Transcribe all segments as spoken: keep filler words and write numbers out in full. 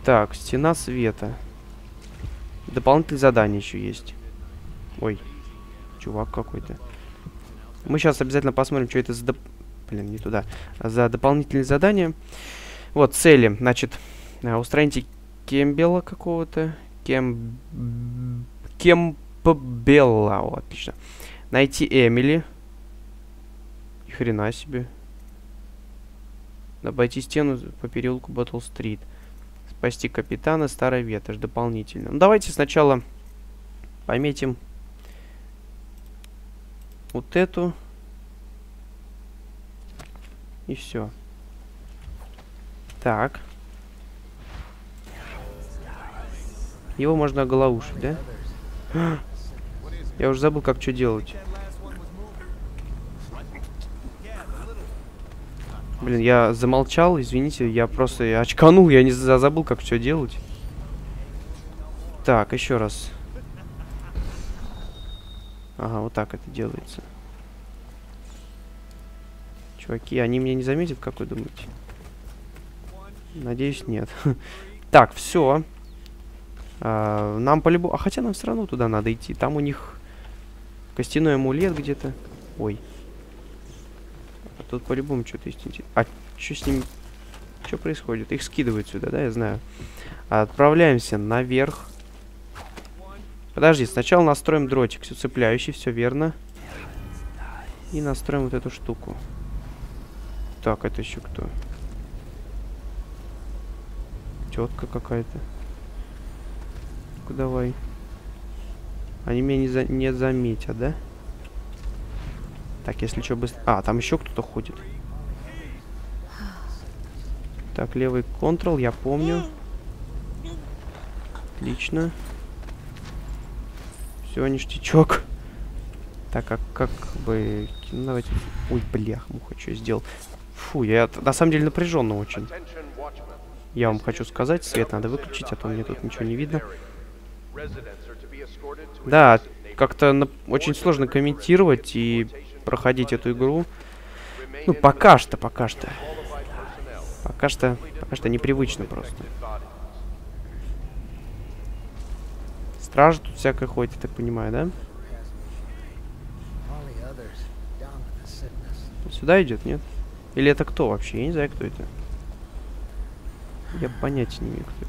Так, стена света. Дополнительные задания еще есть. Ой, чувак какой-то. Мы сейчас обязательно посмотрим, что это за... Доп... Блин, не туда. За дополнительные задания. Вот, цели. Значит, устраните Кембела какого-то. Кем... Кембелла. О, отлично. Найти Эмили. Ни хрена себе. Обойти стену по переулку Батл-стрит. Спасти капитана, старая ветошь. Дополнительно. Ну, давайте сначала пометим вот эту. И все. Так. Его можно оголовушить, да? Я уже забыл, как что делать. Блин, я замолчал, извините, я просто очканул, я не забыл, как все делать. Так, еще раз. Ага, вот так это делается. Чуваки, они меня не заметят, как вы думаете? Надеюсь, нет. Так, все. А, нам по-любому... А хотя нам все равно туда надо идти. Там у них костяной амулет где-то. Ой. А тут по-любому что-то есть интересное. А что с ними... Что происходит? Их скидывают сюда, да, я знаю. Отправляемся наверх. Подожди, сначала настроим дротик. Все цепляющий, все верно. И настроим вот эту штуку. Так, это еще кто? Тетка какая-то. Ну-ка, давай. Они меня не, за... не заметят, да? Так, если что, быстро... А, там еще кто-то ходит. Так, левый контрол, я помню. Отлично. Все, ништячок. Так, а как бы... Ну, давайте... Ой, блях, муха, что сделал? Фу, я на самом деле напряженно очень. Я вам хочу сказать, свет надо выключить, а то мне тут ничего не видно. Да, как-то очень сложно комментировать и проходить эту игру. Ну, пока что, пока что. Пока что, пока что непривычно просто. Стража тут всякое ходит, я так понимаю, да? Сюда идет, нет? Или это кто вообще? Я не знаю, кто это. Я понятия не имею, кто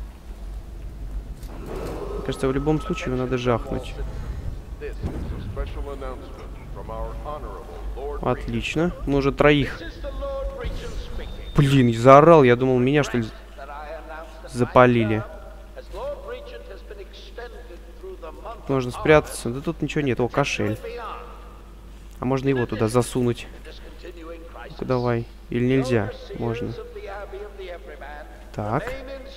это. Мне кажется, в любом случае его надо жахнуть. Отлично. Мы уже троих. Блин, заорал. Я думал, меня, что ли, запалили. Можно спрятаться. Да тут ничего нет. О, кошель. А можно его туда засунуть. Ну-ка, давай. Или нельзя? Можно. Так.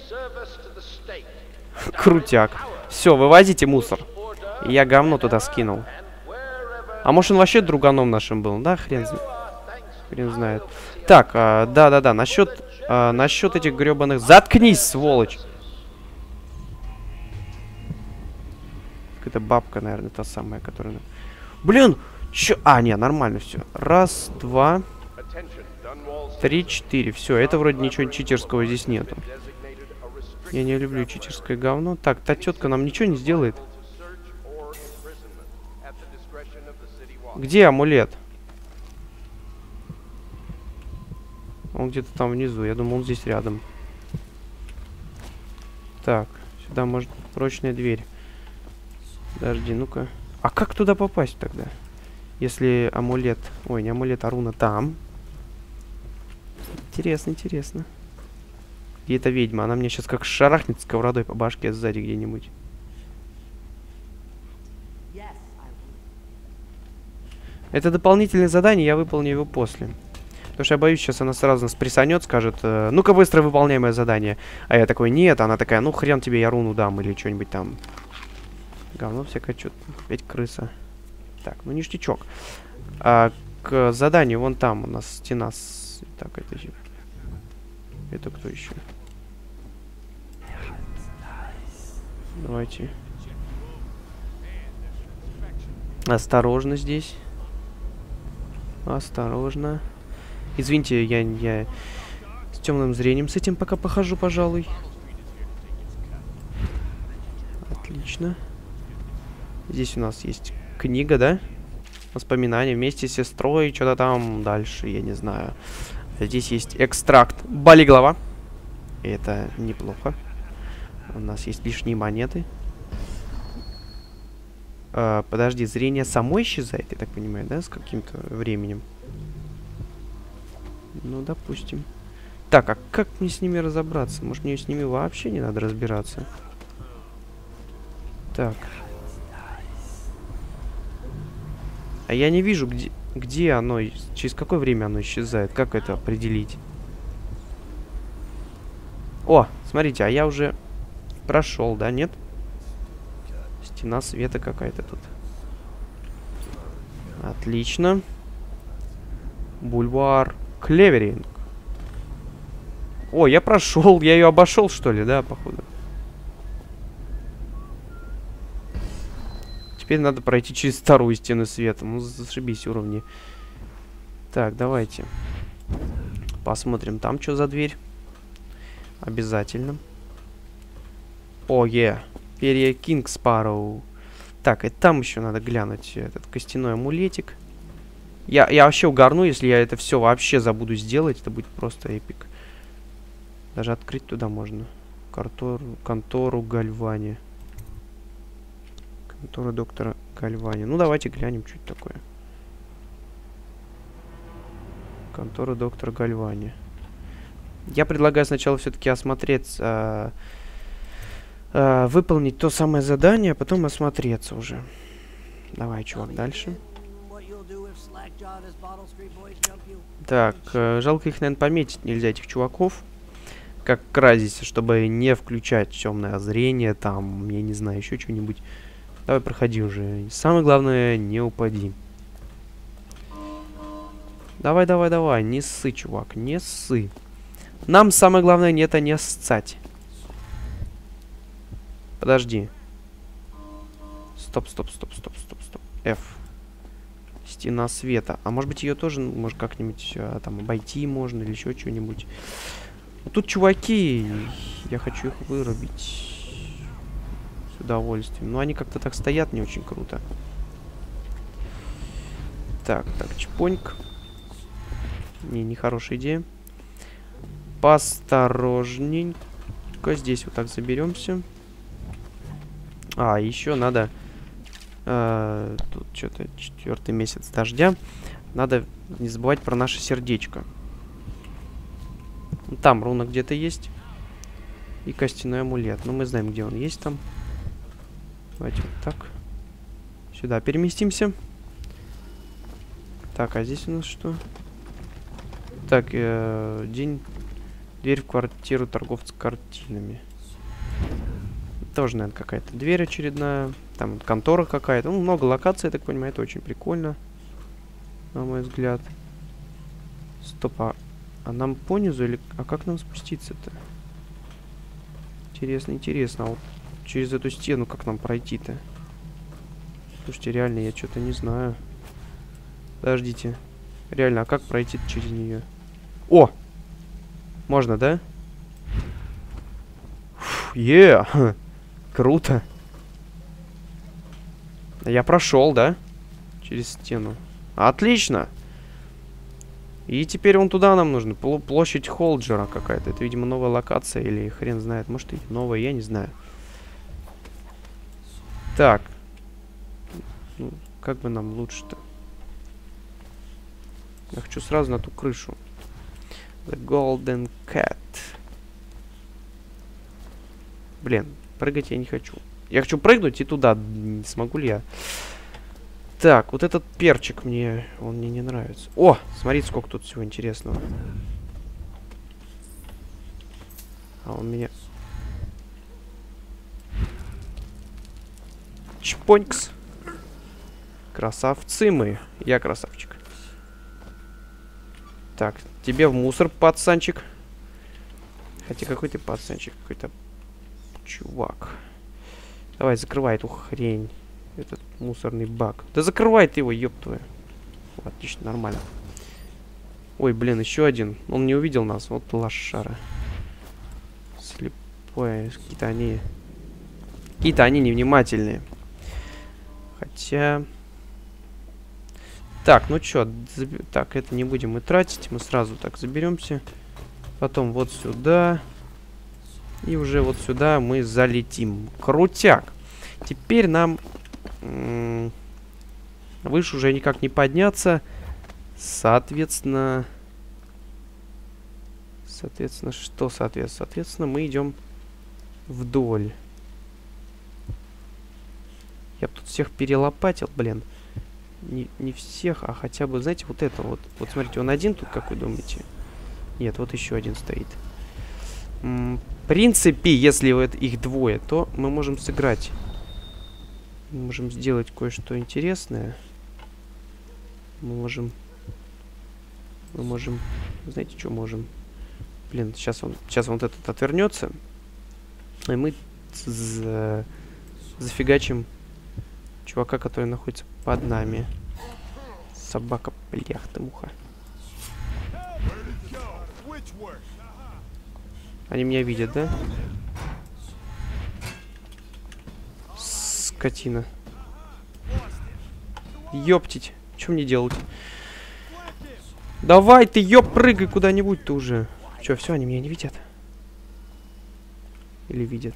Крутяк. Все, вывозите мусор. Я говно туда скинул. А может, он вообще друганом нашим был? Да, хрен, хрен знает. Так, да-да-да, а, насчет, а, насчет этих гребаных... Заткнись, сволочь! Какая-то бабка, наверное, та самая, которая... Блин! Чё? А, не, нормально все. Раз, два, три, четыре. Все, это вроде ничего читерского здесь нету. Я не люблю читерское говно. Так, та тетка нам ничего не сделает. Где амулет? Он где-то там внизу. Я думал, он здесь рядом. Так, сюда может прочная дверь. Подожди, ну-ка. А как туда попасть тогда? Если амулет... Ой, не амулет, а руна там. Интересно, интересно. Где эта ведьма? Она мне сейчас как шарахнет сковородой по башке сзади где-нибудь. Это дополнительное задание, я выполню его после. Потому что я боюсь, сейчас она сразу нас присанет, скажет, э, ну-ка быстро выполняемое задание. А я такой, нет, она такая, ну хрен тебе, я руну дам или что-нибудь там. Говно всякое, что-то, опять крыса. Так, ну ништячок. А, к заданию вон там у нас стена с... Так, это... Это кто еще? Давайте. Осторожно здесь. Осторожно. Извините, я, я с темным зрением с этим пока похожу, пожалуй. Отлично. Здесь у нас есть книга, да? Воспоминания вместе с сестрой. Что-то там дальше, я не знаю. Здесь есть экстракт болиглава. Это неплохо. У нас есть лишние монеты. А, подожди, зрение само исчезает, я так понимаю, да? С каким-то временем. Ну, допустим. Так, а как мне с ними разобраться? Может, мне с ними вообще не надо разбираться? Так. А я не вижу, где, где оно, через какое время оно исчезает. Как это определить? О, смотрите, а я уже прошел, да, нет? Стена света какая-то тут. Отлично. Бульвар Клеверинг. О, я прошел, я ее обошел, что ли, да, походу. Теперь надо пройти через вторую стену света. Ну, зашибись уровни. Так, давайте. Посмотрим, там что за дверь. Обязательно. О, е. Перья Кинг Спарроу. Так, и там еще надо глянуть этот костяной амулетик. Я, я вообще угорну, если я это все вообще забуду сделать. Это будет просто эпик. Даже открыть туда можно. Контору, контору Гальвани. Контора доктора Гальвани. Ну, давайте глянем, что это такое. Контора доктора Гальвани. Я предлагаю сначала все-таки осмотреться, а, а, выполнить то самое задание, а потом осмотреться уже. Давай, чувак, дальше. Так, э, жалко их, наверное, пометить нельзя, этих чуваков. Как кразись, чтобы не включать темное зрение, там, я не знаю, еще что-нибудь. Давай, проходи уже. Самое главное, не упади. Давай, давай, давай, не ссы, чувак, не ссы. Нам самое главное не это не ссать. Подожди. Стоп, стоп, стоп, стоп, стоп, стоп. F. Стена света. А может быть ее тоже, может как-нибудь а, там обойти можно или еще что-нибудь. Тут чуваки, я хочу их вырубить с удовольствием. Но они как-то так стоят не очень круто. Так, так, чпоньк. Не, нехорошая идея. Посторожненько. Здесь вот так заберемся. А, еще надо... Э, тут что-то четвертый месяц дождя. Надо не забывать про наше сердечко. Там руна где-то есть. И костяной амулет. Но мы знаем, где он есть там. Давайте вот так. Сюда переместимся. Так, а здесь у нас что? Так, э, день... Дверь в квартиру торговца картинами. Тоже, наверное, какая-то дверь очередная. Там контора какая-то. Ну, много локаций, я так понимаю. Это очень прикольно. На мой взгляд. Стоп, а, а нам понизу или... А как нам спуститься-то? Интересно, интересно. А вот через эту стену как нам пройти-то? Слушайте, реально, я что-то не знаю. Подождите. Реально, а как пройти через нее? О! Можно, да? Е! Yeah. Круто. Я прошел, да? Через стену. Отлично. И теперь вон туда нам нужно. Площадь Холджера какая-то. Это, видимо, новая локация. Или хрен знает. Может, и новая, я не знаю. Так. Ну, как бы нам лучше-то? Я хочу сразу на ту крышу. The Golden Cat. Блин, прыгать я не хочу. Я хочу прыгнуть и туда. Смогу ли я? Так, вот этот перчик мне... Он мне не нравится. О, смотрите, сколько тут всего интересного. А он меня... Чпонькс. Красавцы мы. Я красавчик. Так, тебе в мусор, пацанчик. Хотя какой ты пацанчик? Какой-то чувак. Давай, закрывай эту хрень. Этот мусорный бак. Да закрывай ты его, ёб твою. Отлично, нормально. Ой, блин, еще один. Он не увидел нас. Вот лошара. Слепое. Какие-то они Какие-то они невнимательные. Хотя... Так, ну чё, заб... так, это не будем мы тратить. Мы сразу так заберемся. Потом вот сюда. И уже вот сюда мы залетим. Крутяк. Теперь нам... выше уже никак не подняться. Соответственно... Соответственно, что соответственно? Соответственно, мы идем вдоль. Я бы тут всех перелопатил, блин. Не, не всех, а хотя бы, знаете, вот это вот. Вот смотрите, он один тут, как вы думаете? Нет, вот еще один стоит. М, в принципе, если вот их двое, то мы можем сыграть. Мы можем сделать кое-что интересное. Мы можем... Мы можем... Знаете, что можем? Блин, сейчас он, сейчас он вот этот отвернется. И мы за... зафигачим чувака, который находится под нами. Собака, блях ты, муха. Они меня видят, да? Скотина. Ёптить. Что мне делать? Давай ты, ёп, прыгай куда-нибудь ты уже. Чё, все, они меня не видят? Или видят?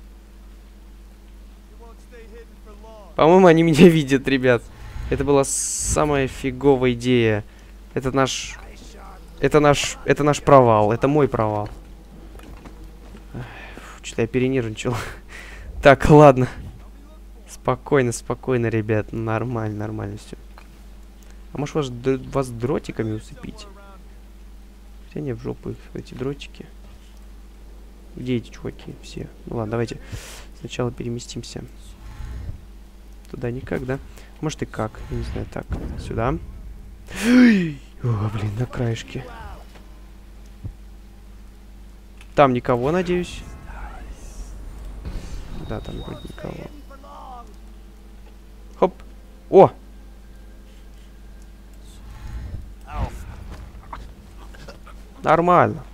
По-моему, они меня видят, ребят. Это была самая фиговая идея. Это наш... Это наш... Это наш провал. Это мой провал. Что-то я перенервничал. Так, ладно. Спокойно, спокойно, ребят. Нормально, нормально все. А может вас, вас дротиками усыпить? Хотя не, в жопу их, эти дротики. Где эти чуваки? Все. Ну ладно, давайте сначала переместимся. Туда никак, да? Может и как, я не знаю, так, сюда. О, блин, на краешке. Там никого, надеюсь. Да, там вроде никого. Хоп. О! Нормально.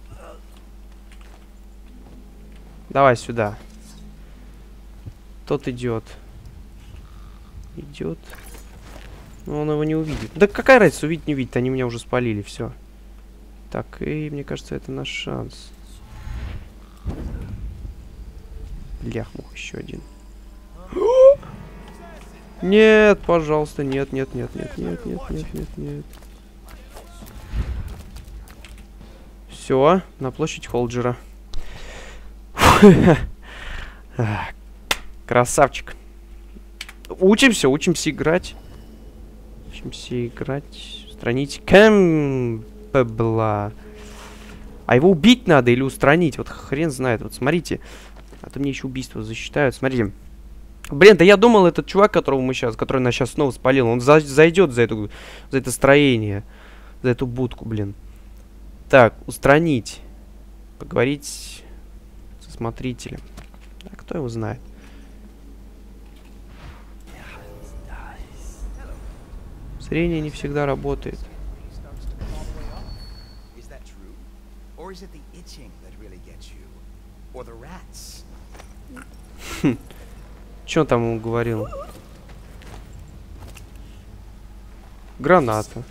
Давай сюда. Тот идет. Идет. Но он его не увидит. Да какая разница, увидит, не увидит. Они меня уже спалили, все. Так, и мне кажется, это наш шанс. Блях, мух, еще один. Нет, пожалуйста, нет, нет, нет, нет, нет, нет, нет, нет, нет. Все, на площадь Холджера. Красавчик. Учимся, учимся играть. Учимся играть. Устранить Кэмпбелла. А его убить надо или устранить? Вот хрен знает. Вот смотрите. А то мне еще убийство засчитают. Смотрите. Блин, да я думал, этот чувак, которого мы сейчас, который нас сейчас снова спалил, он за зайдет за, эту, за это строение. За эту будку, блин. Так, устранить. Поговорить со смотрителем. А кто его знает? Зрение не всегда работает. Хм. Чё он там ему говорил? Граната.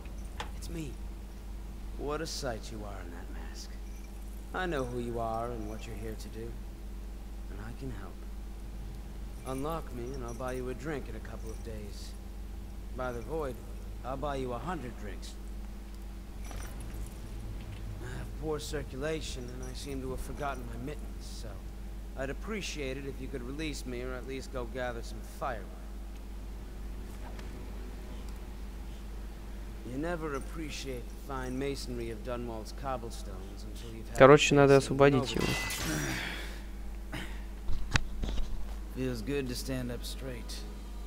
What a sight you are in that mask. I know who you are and what you're here to do. And I can help. Unlock me and I'll buy you a drink in a couple of days. By the void, I'll buy you a hundred drinks. I have poor circulation and I seem to have forgotten my mittens, so I'd appreciate it if you could release me or at least go gather some firewood. You never appreciate the fine masonry of Dunwall's cobblestones until you've had. Короче, надо освободить его. Feels good to stand up straight.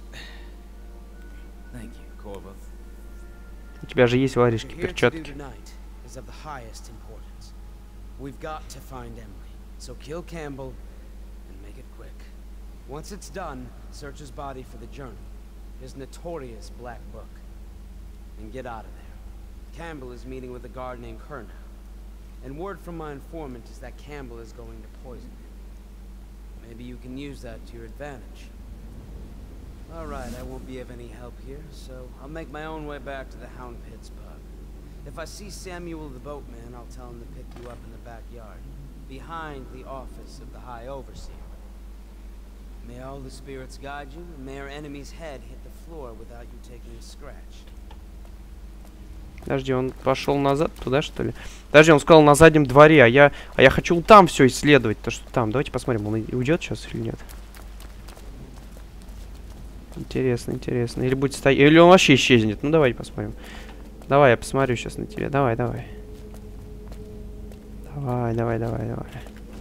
Thank you, Corvo. У тебя же есть воришки, перчатки. We've got to find Emily, so kill Campbell and make it quick. Once it's done, search his body for the journal, his notorious black book. And get out of there. Campbell is meeting with a guard named Kernow. And word from my informant is that Campbell is going to poison him. Maybe you you can use that to your advantage. All right, I won't be of any help here, so I'll make my own way back to the Hound Pits pub. If I see Samuel the boatman, I'll tell him to pick you up in the backyard, behind the office of the High Overseer. May all the spirits guide you, and may our enemy's head hit the floor without you taking a scratch. Подожди, он пошел назад туда, что ли? Подожди, он сказал на заднем дворе, а я, а я хочу там все исследовать. То, что там. Давайте посмотрим, он уйдет сейчас или нет. Интересно, интересно. Или будет стоять, или он вообще исчезнет. Ну, давайте посмотрим. Давай, я посмотрю сейчас на тебя. Давай, давай. Давай, давай, давай, давай.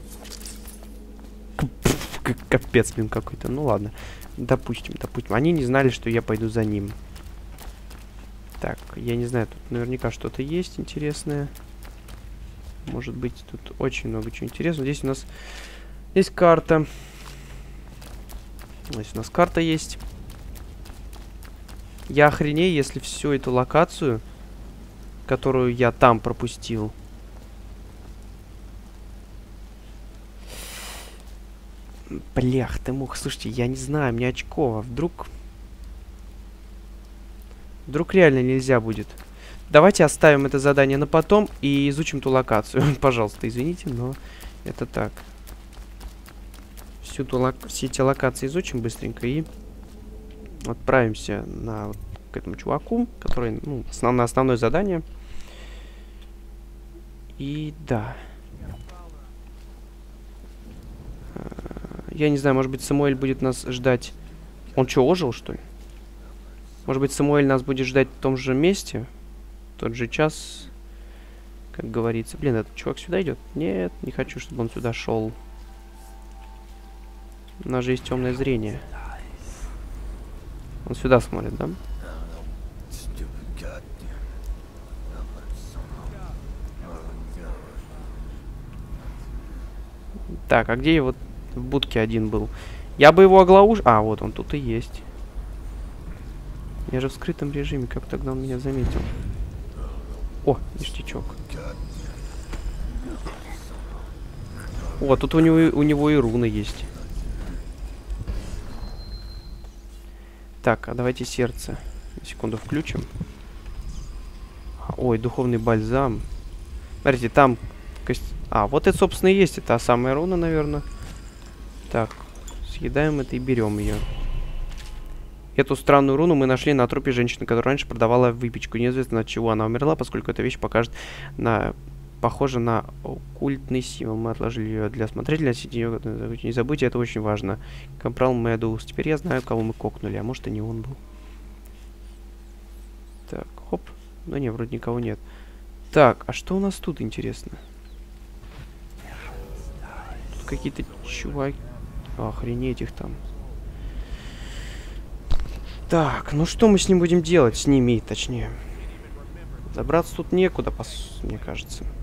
Капец, блин, какой-то. Ну, ладно. Допустим, допустим. Они не знали, что я пойду за ним. Так, я не знаю, тут наверняка что-то есть интересное. Может быть, тут очень много чего интересного. Здесь у нас есть карта. Здесь у нас карта есть. Я охренею, если всю эту локацию, которую я там пропустил. Блях, ты мог. Слушайте, я не знаю, мне очково. Вдруг... Вдруг реально нельзя будет. Давайте оставим это задание на потом и изучим ту локацию. Пожалуйста, извините, но это так. Всю ту лок... Все эти локации изучим быстренько и отправимся на вот, к этому чуваку, который, ну, основ... на основное задание. И да. Я не знаю, может быть, Самуэль будет нас ждать. Он что, ожил, что ли? Может быть, Самуэль нас будет ждать в том же месте, в тот же час, как говорится. Блин, этот чувак сюда идет? Нет, не хочу, чтобы он сюда шел. У нас же есть темное зрение. Он сюда смотрит, да? Так, а где я вот в будке один был? Я бы его оглауж... А, вот он тут и есть. Я же в скрытом режиме, как тогда он меня заметил. О, ништячок. О, тут у него, у него и руны есть. Так, а давайте сердце. Секунду, включим. Ой, духовный бальзам. Смотрите, там... Кость... А, вот это, собственно, и есть. Это самая руна, наверное. Так, съедаем это и берем ее. Эту странную руну мы нашли на трупе женщины, которая раньше продавала выпечку. Неизвестно, от чего она умерла, поскольку эта вещь покажет на... похожа на оккультный символ. Мы отложили ее для смотрителя. Не забудьте, это очень важно. Капрал Медоуз. Теперь я знаю, кого мы кокнули. А может, и не он был. Так, хоп. Ну не, вроде никого нет. Так, а что у нас тут интересно? Тут какие-то чуваки. Охренеть их там. Так, ну что мы с ним будем делать? С ними, точнее. Добраться тут некуда, пос... мне кажется.